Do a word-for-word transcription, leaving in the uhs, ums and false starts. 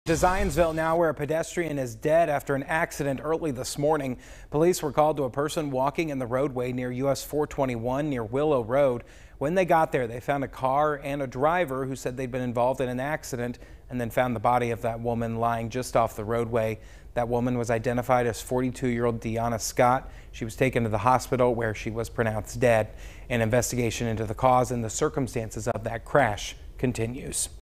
To Zionsville now, where a pedestrian is dead after an accident early this morning. Police were called to a person walking in the roadway near U S four twenty-one near Willow Road. When they got there, they found a car and a driver who said they'd been involved in an accident, and then found the body of that woman lying just off the roadway. That woman was identified as forty-two-year-old Deanna Scott. She was taken to the hospital where she was pronounced dead. An investigation into the cause and the circumstances of that crash continues.